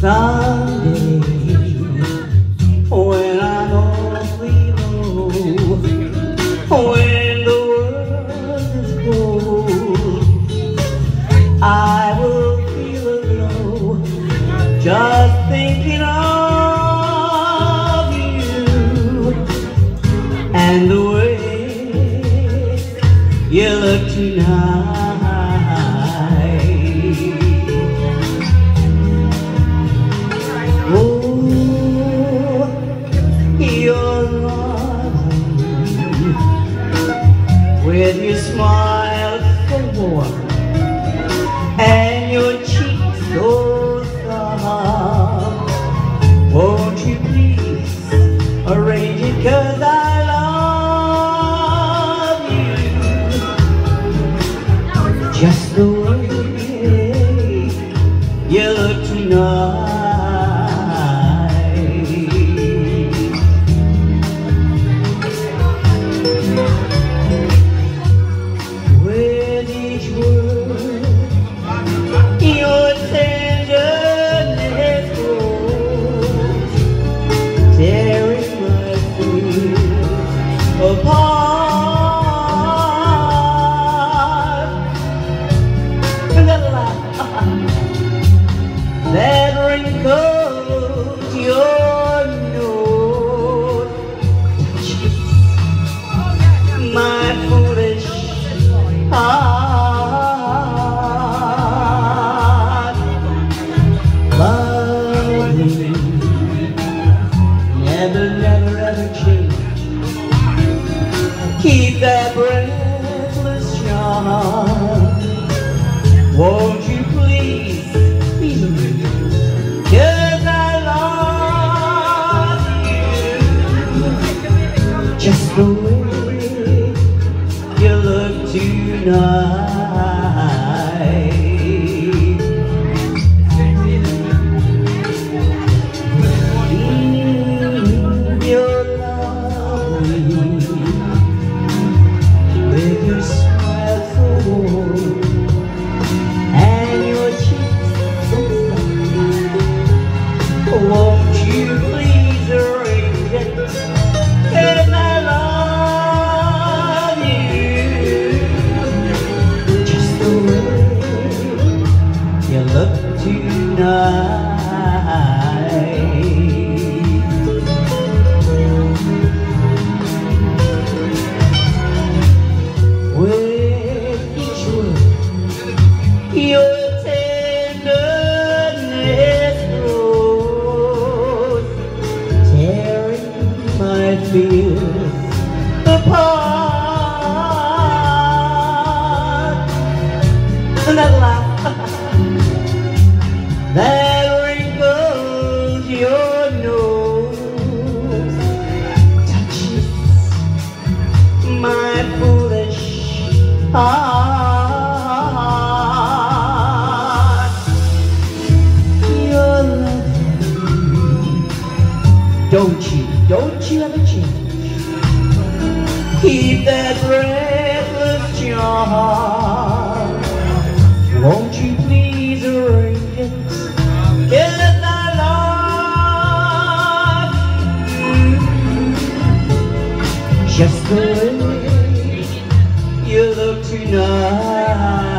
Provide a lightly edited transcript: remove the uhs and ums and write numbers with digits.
Someday, when I'm awfully low, when the world is cold, I will feel low just thinking of you and the way you look tonight. With your smile so warm and your cheeks so soft, won't you please arrange it, 'cause I love you just the way you look tonight. That wrinkles your nose, my foolish heart. Love you, never, never, ever change. Keep that breathless charm. Won't you please, please, 'cause I love you just the way you look tonight. You're lovely with your smile so warm and your cheeks so soft. Won't you please arrange it, 'cause I love you just the way you look tonight. With each word, your tenderness grows, tearing my fears apart. And that laugh that wrinkles your nose touches my foolish heart. You're lovely, don't you ever change. Keep that breathless charm. Won't you please arrange it, 'cause I love you just the way you look tonight.